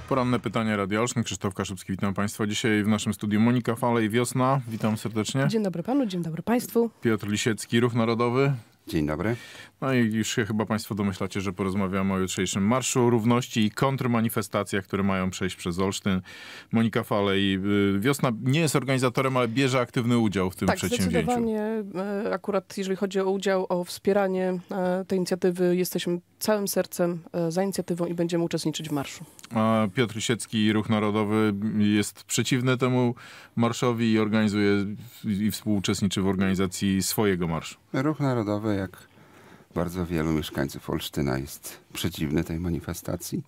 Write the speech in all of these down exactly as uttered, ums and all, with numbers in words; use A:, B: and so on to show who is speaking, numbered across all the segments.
A: Poranne pytanie Radia Olsztyn. Krzysztof Kaszubski, witam Państwa. Dzisiaj w naszym studiu Monika Falej, Wiosna. Witam serdecznie.
B: Dzień dobry panu, dzień dobry państwu.
A: Piotr Lisiecki, Ruch Narodowy.
C: Dzień dobry.
A: No i już się chyba Państwo domyślacie, że porozmawiamy o jutrzejszym Marszu Równości i kontrmanifestacjach, które mają przejść przez Olsztyn. Monika Falej, Wiosna nie jest organizatorem, ale bierze aktywny udział w tym
B: tak,
A: przedsięwzięciu.
B: Zdecydowanie. Akurat jeżeli chodzi o udział, o wspieranie tej inicjatywy, jesteśmy całym sercem za inicjatywą i będziemy uczestniczyć w marszu.
A: A Piotr Lisiecki, Ruch Narodowy, jest przeciwny temu marszowi i organizuje i współuczestniczy w organizacji swojego marszu.
C: Ruch Narodowy, jak bardzo wielu mieszkańców Olsztyna, jest przeciwny tej manifestacji,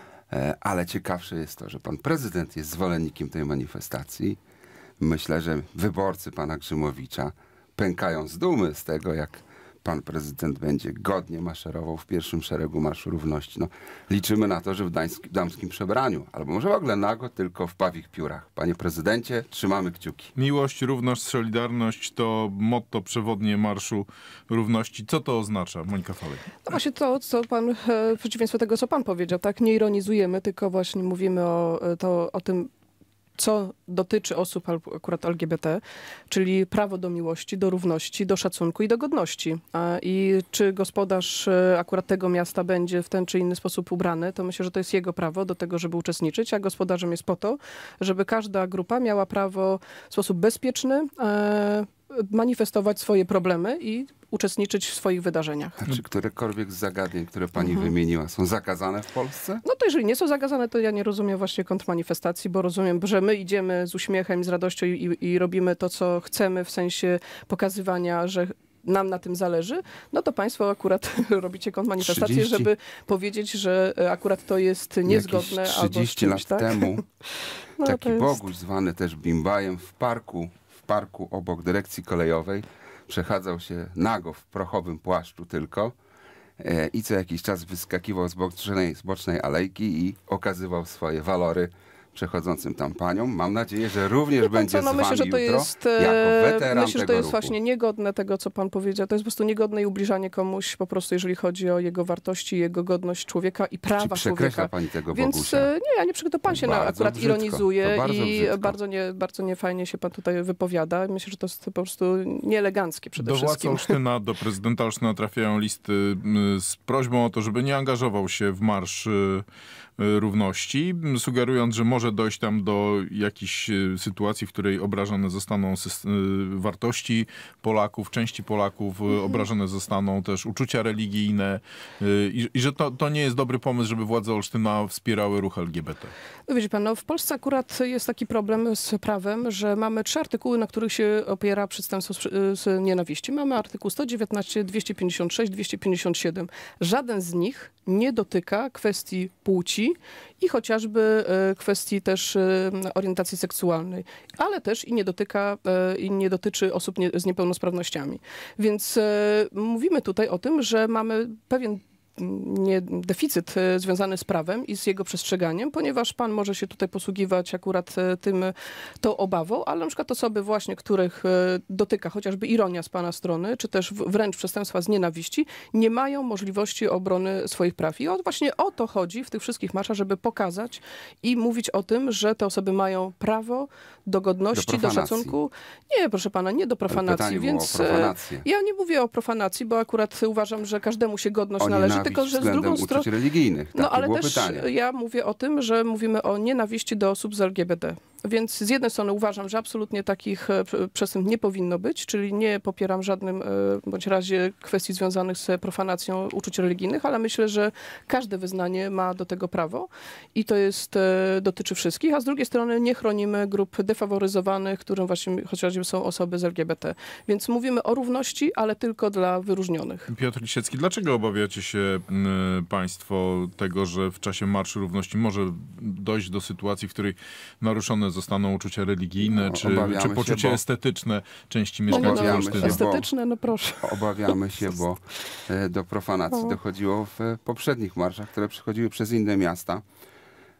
C: ale ciekawsze jest to, że pan prezydent jest zwolennikiem tej manifestacji. Myślę, że wyborcy pana Grzymowicza pękają z dumy z tego, jak pan prezydent będzie godnie maszerował w pierwszym szeregu Marszu Równości. No, liczymy na to, że w dańskim, damskim przebraniu, albo może w ogóle nago, tylko w pawich piórach. Panie prezydencie, trzymamy kciuki.
A: Miłość, równość, solidarność to motto przewodnie Marszu Równości. Co to oznacza, Monika Falej?
B: No właśnie to, co pan, w przeciwieństwie tego, co pan powiedział, tak? Nie ironizujemy, tylko właśnie mówimy o, to, o tym, co dotyczy osób akurat L G B T, czyli prawo do miłości, do równości, do szacunku i do godności. I czy gospodarz akurat tego miasta będzie w ten czy inny sposób ubrany, to myślę, że to jest jego prawo do tego, żeby uczestniczyć, a gospodarzem jest po to, żeby każda grupa miała prawo w sposób bezpieczny manifestować swoje problemy i uczestniczyć w swoich wydarzeniach.
C: A czy którekolwiek z zagadnień, które pani mhm. wymieniła, są zakazane w Polsce?
B: No to jeżeli nie są zakazane, to ja nie rozumiem właśnie kontrmanifestacji, bo rozumiem, że my idziemy z uśmiechem, z radością i, i robimy to, co chcemy, w sensie pokazywania, że nam na tym zależy, no to państwo akurat robicie kontrmanifestację, trzydzieści żeby powiedzieć, że akurat to jest niezgodne.
C: Jakieś trzydzieści
B: albo z czymś,
C: lat
B: tak?
C: temu
B: no,
C: taki
B: jest...
C: Boguś, zwany też Bimbajem, w parku, w parku obok dyrekcji kolejowej przechadzał się nago w prochowym płaszczu tylko e, i co jakiś czas wyskakiwał z bocznej, z bocznej alejki i okazywał swoje walory przechodzącym tam paniom. Mam nadzieję, że również no będzie co, no, z
B: myślę,
C: wami
B: że to
C: jutro,
B: jest,
C: jako weteran
B: myślę, że to
C: tego
B: jest
C: ruchu.
B: właśnie niegodne tego, co pan powiedział. To jest po prostu niegodne i ubliżanie komuś po prostu, jeżeli chodzi o jego wartości, jego godność człowieka i prawa
C: Czy przekreśla
B: człowieka.
C: pani tego
B: Więc
C: Bogusia?
B: nie, ja nie przekreślam. Pan
C: to
B: się na, akurat
C: brzydko,
B: ironizuje
C: bardzo
B: i
C: brzydko.
B: bardzo, nie, bardzo niefajnie się pan tutaj wypowiada. Myślę, że to jest po prostu nieeleganckie przede
A: do
B: wszystkim.
A: Do władz Olsztyna, do prezydenta Olsztyna trafiają listy z prośbą o to, żeby nie angażował się w Marsz Równości, sugerując, że może dojść tam do jakiejś sytuacji, w której obrażone zostaną wartości Polaków, części Polaków, mhm. obrażone zostaną też uczucia religijne i, i że to, to nie jest dobry pomysł, żeby władze Olsztyna wspierały ruch L G B T.
B: No widzi pan, no w Polsce akurat jest taki problem z prawem, że mamy trzy artykuły, na których się opiera przestępstwo z, z nienawiści. Mamy artykuł sto dziewiętnaście, dwieście pięćdziesiąt sześć, dwieście pięćdziesiąt siedem. Żaden z nich nie dotyka kwestii płci i chociażby kwestii też orientacji seksualnej, ale też i nie dotyka i nie dotyczy osób nie, z niepełnosprawnościami. Więc mówimy tutaj o tym, że mamy pewien nie, deficyt związany z prawem i z jego przestrzeganiem, ponieważ pan może się tutaj posługiwać akurat tym, tą obawą, ale na przykład osoby właśnie, których dotyka chociażby ironia z pana strony, czy też wręcz przestępstwa z nienawiści, nie mają możliwości obrony swoich praw. I o, właśnie o to chodzi w tych wszystkich marszach, żeby pokazać i mówić o tym, że te osoby mają prawo do godności, do, do szacunku. Nie, proszę pana, nie do profanacji. Więc ja nie mówię o profanacji, bo akurat uważam, że każdemu się godność
C: o
B: należy. Tylko, że z drugą stroną
C: religijnych.
B: No ale też
C: pytanie.
B: ja mówię o tym, że mówimy o nienawiści do osób z L G B T. Więc z jednej strony uważam, że absolutnie takich przestępstw nie powinno być, czyli nie popieram żadnym bądź razie kwestii związanych z profanacją uczuć religijnych, ale myślę, że każde wyznanie ma do tego prawo i to jest, dotyczy wszystkich, a z drugiej strony nie chronimy grup defaworyzowanych, którym właśnie chociażby są osoby z L G B T. Więc mówimy o równości, ale tylko dla wyróżnionych.
A: Piotr Lisiecki, dlaczego obawiacie się y, państwo tego, że w czasie Marszu Równości może dojść do sytuacji, w której naruszone zostaną uczucia religijne,
C: no,
A: czy, czy poczucie się, bo... estetyczne części mieszkańców
B: no,
A: Olsztyna?
B: Estetyczne, no proszę.
C: Obawiamy się, bo do profanacji
B: no.
C: dochodziło w poprzednich marszach, które przychodziły przez inne miasta.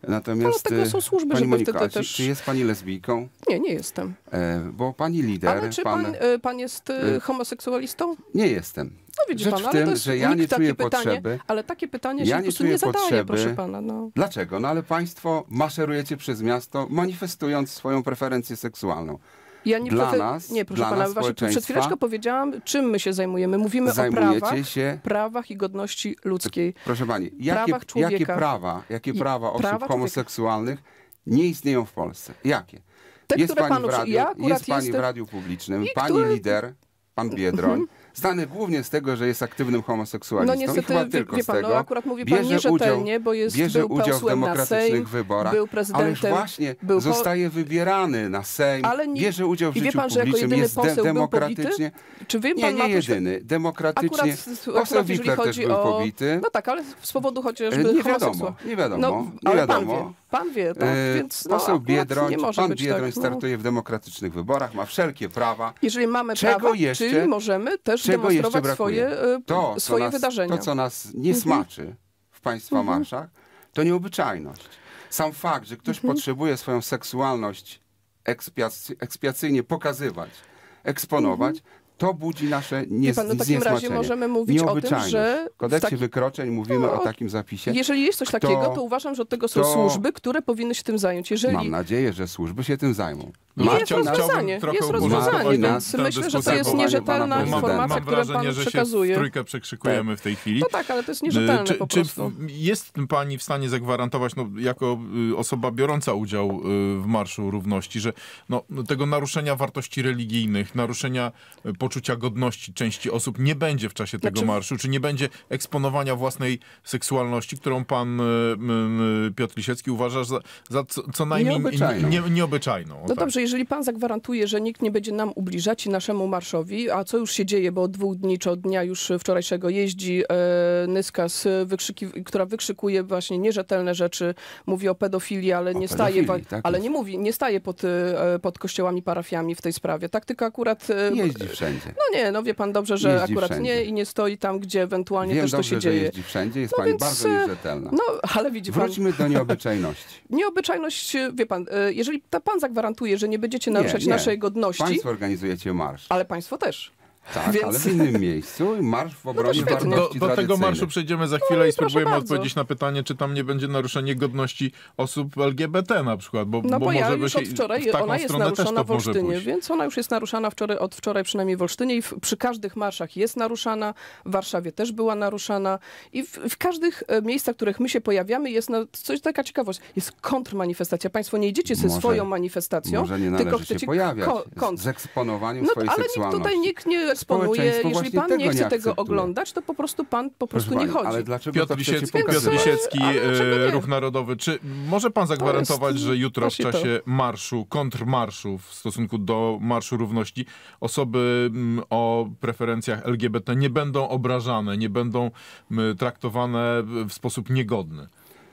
C: Natomiast,
B: No, tego są służby,
C: pani
B: żeby
C: Moniko,
B: wtedy
C: a czy,
B: też-
C: czy jest pani lesbijką?
B: Nie, nie jestem.
C: E, bo pani lider,
B: Ale czy
C: pan...
B: pan, y, pan jest y, homoseksualistą?
C: Nie jestem.
B: No widzi
C: Rzecz
B: pan,
C: w
B: ale
C: tym,
B: to jest,
C: że ja
B: nikt
C: nie
B: takie
C: czuję
B: pytanie,
C: potrzeby.
B: ale takie pytania
C: Ja
B: się po
C: nie
B: prostu
C: czuję
B: nie zadaje,
C: potrzeby.
B: proszę pana. No.
C: Dlaczego? No ale państwo maszerujecie przez miasto, manifestując swoją preferencję seksualną.
B: Ja nie,
C: Dla
B: prefer-
C: nas,
B: nie, proszę
C: dla
B: pana,
C: nas,
B: właśnie przed
C: społeczeństwa,
B: chwileczką powiedziałam, czym my się zajmujemy. Mówimy o
C: Zajmujecie
B: prawach,
C: się...
B: prawach i godności ludzkiej.
C: Proszę pani, jakie,
B: prawach człowieka.
C: jakie prawa, jakie
B: I
C: prawa osób
B: prawa człowieka.
C: homoseksualnych nie istnieją w Polsce? Jakie?
B: Te,
C: jest
B: które
C: pani
B: panu
C: w
B: przy-
C: radiu,
B: ja akurat
C: jest pani
B: jestem-
C: w radiu publicznym,
B: I
C: pani
B: które-
C: lider, pan Biedroń, znany głównie z tego, że jest aktywnym homoseksualistą
B: No
C: i
B: niestety,
C: chyba
B: wie,
C: tylko
B: wie
C: z
B: pan,
C: tego,
B: no akurat mówi pan
C: bierze
B: nierzetelnie,
C: udział,
B: bo jest,
C: bierze
B: był
C: udział w
B: posłem na
C: demokratycznych
B: Sejm,
C: wyborach,
B: był
C: ależ
B: prezydentem,
C: właśnie
B: był po-
C: zostaje wybierany na Sejm,
B: Ale nie-
C: bierze udział w
B: i wie
C: życiu
B: pan, że jako
C: publicznym,
B: jedyny
C: jest de
B: poseł był
C: demokratycznie.
B: Czy wie
C: Nie,
B: pan ma
C: nie
B: poświ-
C: jedyny, demokratycznie.
B: Akurat,
C: Poseł
B: akurat jeżeli
C: Wikler też
B: chodzi
C: był
B: o...
C: pobity.
B: No tak, ale z powodu
C: E,
B: chociażby
C: Nie wiadomo,
B: homoseksualności.
C: nie wiadomo,
B: No,
C: nie
B: ale
C: wiadomo.
B: pan wie, pan wie, tak?
C: E,
B: Więc no,
C: Poseł
B: akurat
C: Biedroń,
B: nie może
C: pan
B: być
C: Biedroń
B: tak. No.
C: startuje w demokratycznych wyborach, ma wszelkie prawa.
B: Jeżeli mamy
C: Czego
B: prawa,
C: jeszcze-
B: czyli możemy też
C: czego jeszcze
B: demonstrować
C: brakuje?
B: swoje, y,
C: To, co
B: swoje
C: nas,
B: wydarzenia.
C: To, co nas nie smaczy w państwa
B: Mhm.
C: marszach, to nieobyczajność. Sam fakt, że ktoś
B: Mhm.
C: potrzebuje swoją seksualność ekspiacy, ekspiacyjnie pokazywać, eksponować, to budzi nasze nie,
B: Wie pan, no w takim razie
C: zniesmaczenie.
B: możemy mówić o tym,
C: Nieobyczajność.
B: że
C: W kodeksie
B: w taki-
C: wykroczeń mówimy
B: No,
C: o takim zapisie.
B: Jeżeli jest coś
C: Kto-
B: takiego, to uważam, że od tego są
C: kto-
B: służby, które powinny się tym zająć. Jeżeli
C: Mam nadzieję, że służby się tym zajmą.
A: No,
B: jest
A: chciałbym-
B: rozwiązanie,
A: chciałbym trochę
B: jest
A: uporządkować
B: rozwiązanie,
C: tę-
B: więc
C: tę
B: myślę, że to
A: dyskusję,
B: jest
A: bo
B: nierztelna
C: mam- mam-
B: informacja,
A: mam
B: którą
A: wrażenie,
B: pan
A: że się w
B: przekazuje.
A: trójkę przekrzykujemy w tej chwili.
B: No tak, ale to jest nierzetelne
A: Czy,
B: po
A: czy
B: prostu.
A: w- jest pani w stanie zagwarantować, no, jako y, osoba biorąca udział y, w Marszu Równości, że no, tego naruszenia wartości religijnych, naruszenia y, poczucia godności części osób nie będzie w czasie tego
B: Znaczy-
A: marszu? Czy nie będzie eksponowania własnej seksualności, którą pan y, y, Piotr Lisiecki uważa za, za co, co najmniej
C: Nieobyczajną.
A: nie, nieobyczajną? O,
B: No
A: tak.
B: dobrze, jeżeli pan zagwarantuje, że nikt nie będzie nam ubliżać i naszemu marszowi, a co już się dzieje, bo od dwóch dni czy od dnia już wczorajszego jeździ e, Nyska, z wykrzyki, która wykrzykuje właśnie nierzetelne rzeczy, mówi o pedofilii, ale
C: O
B: nie staje,
C: pedofilii,
B: wa-
C: tak
B: ale
C: jest.
B: nie mówi, nie staje pod, e, pod kościołami, parafiami w tej sprawie. Tak tylko akurat... e,
C: Jeździ wszędzie.
B: No nie, no wie pan dobrze, że
C: Jeździ
B: akurat
C: wszędzie.
B: nie i nie stoi tam, gdzie ewentualnie
C: Wiem
B: też to
C: dobrze,
B: się
C: że
B: dzieje.
C: jeździ wszędzie, jest
B: No
C: pani
B: więc,
C: bardzo
B: e,
C: nierzetelna.
B: No, ale widzi pan...
C: Wróćmy do nieobyczajności.
B: Nieobyczajność, wie pan, e, jeżeli ta pan zagwarantuje, że nie będziecie naruszać
C: nie.
B: naszej godności,
C: Państwo organizujecie marsz.
B: ale państwo też.
C: Tak,
B: Więc-
C: ale w innym miejscu i marsz w obronie
B: świetnie.
A: Do,
C: wartości
A: do tego
C: tradycyjnych.
A: marszu przejdziemy za chwilę
B: No i
A: i spróbujemy
B: proszę bardzo.
A: odpowiedzieć na pytanie, czy tam nie będzie naruszenie godności osób L G B T na przykład, bo,
B: No bo,
A: bo
B: ja
A: może by
B: już
A: się
B: od wczoraj,
A: w taką
B: ona jest
A: stronę też
B: naruszana
A: to
B: w
A: może
B: Olsztynie,
A: pójść.
B: więc ona już jest naruszana wczoraj, od wczoraj przynajmniej w Olsztynie i w, przy każdych marszach jest naruszana, w Warszawie też była naruszana i w, w każdych e, miejscach, w których my się pojawiamy jest no, coś taka ciekawość, jest kontrmanifestacja. Państwo nie idziecie ze
C: Może-
B: swoją manifestacją,
C: Może nie
B: tylko
C: należy
B: chcecie
C: się pojawiać
B: ko-
C: z-
B: kontr.
C: z eksponowaniem
B: No,
C: swojej
B: ale nikt
C: seksualności.
B: tutaj nikt nie eksponuje.
C: Społeczeństwo
B: Jeżeli
C: właśnie
B: pan nie
C: tego
B: chce
C: nie
B: tego
C: akceptuje.
B: oglądać, to po prostu pan po
C: Proszę
B: prostu nie
C: pani,
B: chodzi.
C: ale dlaczego
A: Piotr
C: to chcecie
A: Lisiecki, Piotr
C: pokazywać?
A: Lisiecki
B: Ale dlaczego
A: e,
B: nie?
A: Ruch Narodowy. Czy może pan zagwarantować,
B: jest
A: że jutro w
B: właśnie to.
A: czasie marszu, kontrmarszu w stosunku do Marszu Równości osoby mm, o preferencjach L G B T nie będą obrażane, nie będą mm, traktowane w sposób niegodny?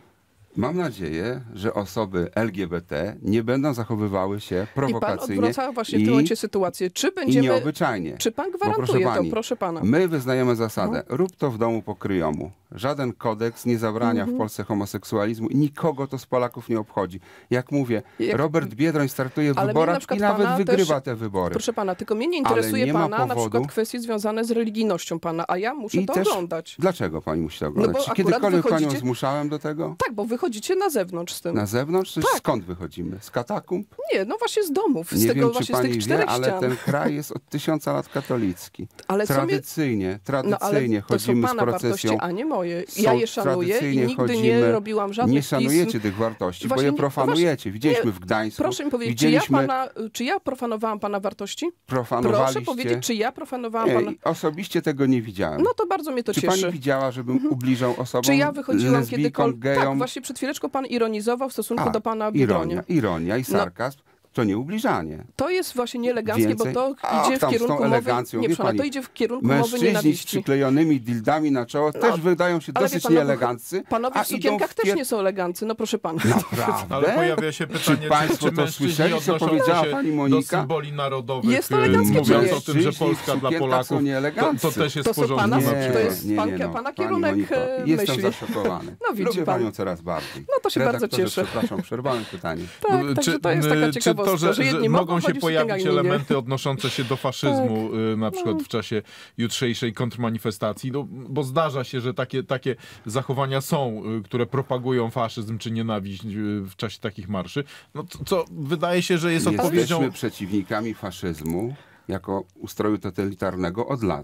C: Mam nadzieję, że osoby L G B T nie będą zachowywały się
B: I pan
C: prowokacyjnie
B: odwraca właśnie w
C: i,
B: tym momencie sytuację. Czy
C: i
B: będziemy...
C: nieobyczajnie.
B: Czy pan
C: Bo
B: gwarantuje
C: proszę pani,
B: to, proszę pana?
C: My wyznajemy zasadę,
B: No.
C: rób to w domu po kryjomu. Żaden kodeks nie zabrania
B: Mhm.
C: w Polsce homoseksualizmu i nikogo to z Polaków nie obchodzi. Jak mówię,
B: Jak-
C: Robert Biedroń startuje w
B: Ale mnie
C: wyborach
B: na przykład
C: i nawet
B: pana
C: wygrywa
B: też-
C: te wybory.
B: Proszę pana, tylko mnie nie
C: Ale
B: interesuje
C: nie ma
B: pana na
C: powodu-
B: przykład kwestie związane z religijnością pana, a ja muszę
C: I
B: to
C: też-
B: oglądać.
C: Dlaczego pani musi to oglądać?
B: bo
C: Czy
B: akurat
C: kiedykolwiek panią
B: wychodzicie-
C: zmuszałem do tego?
B: Tak, bo wychodzicie na zewnątrz z tym.
C: Na zewnątrz? Czy
B: Tak.
C: skąd wychodzimy? Z katakumb?
B: Nie, no właśnie z domów, z
C: Nie
B: tego
C: wiem, czy
B: właśnie z
C: pani
B: tych
C: wie,
B: czterech
C: ale
B: ścian.
C: ten kraj jest od tysiąca lat katolicki.
B: Ale co mnie...
C: Tradycyjnie,
B: No ale
C: tradycyjnie
B: to są
C: chodzimy z
B: pana wartości,
C: procesją.
B: a nie moje.
C: Są-
B: Ja je szanuję i
C: tradycyjnie
B: nigdy nie
C: chodzimy-
B: robiłam żadnych
C: Nie szanujecie
B: pism.
C: tych wartości,
B: Właśnie
C: bo je
B: nie-
C: profanujecie. Widzieliśmy
B: nie,
C: w Gdańsku.
B: Proszę mi powiedzieć, czy ja,
C: widzieliśmy,
B: pana, czy ja profanowałam pana wartości?
C: profanowaliście.
B: Proszę powiedzieć, czy ja profanowałam
C: Nie,
B: pana...
C: osobiście tego nie widziałem.
B: No to bardzo mnie to
C: Czy
B: cieszy. Mhm.
C: pani widziała, żebym ubliżał osobom,
B: Czy ja wychodziłam
C: lesbijkom,
B: kiedykolwiek...
C: gejom?
B: Tak, właśnie przed chwileczką pan ironizował w stosunku
C: A,
B: do pana
C: ironia,
B: Biedronia.
C: ironia i sarkazm. to nie ubliżanie.
B: To jest właśnie nieeleganckie,
C: Więcej?
B: bo to
C: Ach,
B: idzie w
C: tam z tą
B: kierunku mowy,
C: elegancją,
B: nie,
C: wie
B: proszę,
C: pani,
B: to idzie w kierunku mowy
C: Mężczyźni z
B: nienawiści.
C: przyklejonymi dildami na czoło
B: No,
C: też wydają się
B: ale wie
C: dosyć
B: pan, no,
C: nieeleganccy.
B: Panowie
C: a
B: w
C: idą
B: sukienkach
C: w
B: też
C: kier-
B: nie są elegancy, no proszę pana.
C: Naprawdę?
A: Ale pojawia się pytanie, czy,
C: państwo
A: czy
C: to
A: mężczyźni
C: słyszeli, co
A: odnoszą
C: powiedziała
A: się
C: pani
A: do
C: Monika?
A: symboli narodowych,
B: Jest to
A: y,
B: eleganckie,
A: mówiąc
B: czy nie?
A: o tym, że
C: Mężczyźni w
A: Polska dla
C: sukienkach
A: Polaków,
C: są
A: to,
C: nieeleganccy.
A: to też jest
B: To
A: w
B: są
A: porządku.
B: pana-
C: Nie,
B: to jest
C: nie,
B: pan-
C: nie, no.
B: pana
C: Pani
B: kierunek,
C: Moniko,
B: e,
C: jestem
B: myśli.
C: zaszokowany.
B: No widzi
C: Lubię
B: pan.
C: panią coraz bardziej.
B: No to się bardzo
C: Redaktorze,
B: cieszę.
C: Przepraszam, przerwałem pytanie.
B: Tak,
A: Czy-
B: także to jest taka
A: y, czy
B: ciekawostka,
A: to, że,
B: że jedni
A: że
B: mogą
A: mogą się
B: chodzić w sukienkach,
A: pojawić
B: inni nie.
A: elementy odnoszące się do faszyzmu, y, na przykład
B: No.
A: w czasie jutrzejszej kontrmanifestacji, no, bo zdarza się, że takie, takie zachowania są, y, które propagują faszyzm czy nienawiść y, w czasie takich marszy, no co, co wydaje się, że jest odpowiedzią...
C: Jesteśmy przeciwnikami faszyzmu jako ustroju totalitarnego od lat.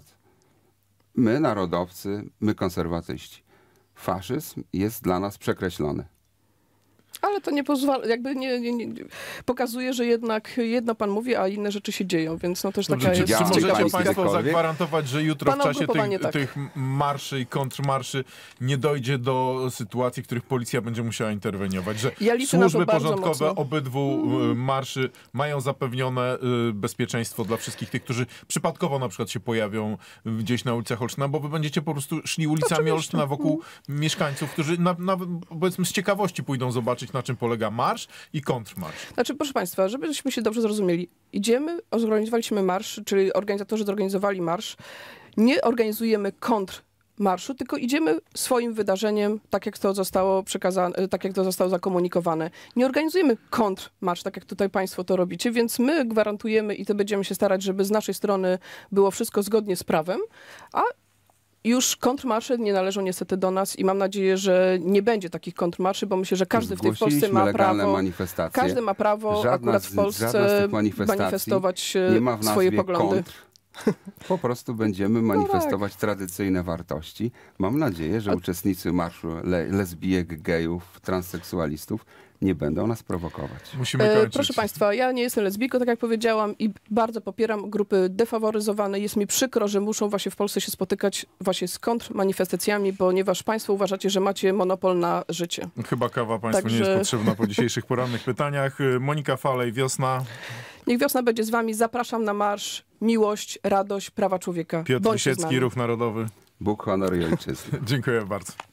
C: My, narodowcy, my, konserwatyści. Faszyzm jest dla nas przekreślony.
B: Ale to nie pozwala, jakby nie, nie, nie pokazuje, że jednak jedno pan mówi, a inne rzeczy się dzieją, więc no też taka
A: Dobrze, czy,
B: jest
A: czy
C: Działam
A: możecie
C: pani
A: państwo
C: kiedykolwiek?
A: zagwarantować, że jutro w
B: Pana
A: czasie
B: ugrupowanie
A: tych,
B: tak.
A: tych marszy i kontrmarszy nie dojdzie do sytuacji, w których policja będzie musiała interweniować? Że
B: Ja liczę na to
A: służby
B: bardzo
A: porządkowe
B: mocno.
A: obydwu y, marszy mają zapewnione y, bezpieczeństwo dla wszystkich tych, którzy przypadkowo na przykład się pojawią gdzieś na ulicach Olsztyna, bo wy będziecie po prostu szli ulicami
B: Oczywiście.
A: Olsztyna wokół mieszkańców, którzy na, nawet powiedzmy z ciekawości pójdą zobaczyć, na czym polega marsz i kontrmarsz.
B: Znaczy, proszę Państwa, żebyśmy się dobrze zrozumieli, idziemy, zorganizowaliśmy marsz, czyli organizatorzy zorganizowali marsz, nie organizujemy kontrmarszu, tylko idziemy swoim wydarzeniem, tak jak to zostało przekazane, tak jak to zostało zakomunikowane. Nie organizujemy kontrmarsz, tak jak tutaj Państwo to robicie, więc my gwarantujemy i to będziemy się starać, żeby z naszej strony było wszystko zgodnie z prawem, a już kontrmarsze nie należą niestety do nas i mam nadzieję, że nie będzie takich kontrmarszy, bo myślę, że każdy w tej Polsce
C: Zgłosiliśmy
B: ma
C: legalne
B: prawo,
C: manifestacje.
B: każdy ma prawo
C: Żadna
B: akurat
C: z-
B: w
C: żadna
B: Polsce
C: z tych manifestacji
B: manifestować
C: Nie ma w
B: swoje
C: nazwie
B: poglądy.
C: kontr. Po prostu będziemy manifestować tradycyjne wartości. Mam nadzieję, że uczestnicy marszu le lesbijek, gejów, transseksualistów nie będą nas prowokować.
A: Musimy
B: E,
A: kończyć.
B: proszę Państwa, ja nie jestem lesbijką, tak jak powiedziałam, i bardzo popieram grupy defaworyzowane. Jest mi przykro, że muszą właśnie w Polsce się spotykać właśnie z kontrmanifestacjami, ponieważ Państwo uważacie, że macie monopol na życie.
A: Chyba kawa państwu nie
B: Także-
A: jest potrzebna po dzisiejszych porannych pytaniach. Monika Falej, Wiosna.
B: Niech wiosna będzie z Wami. Zapraszam na marsz. Miłość, radość, prawa człowieka.
A: Piotr
B: Bądźcie z
A: Lisiecki,
B: nami.
A: Ruch Narodowy.
C: Bóg, honor i ojczyzna.
A: Dziękuję bardzo.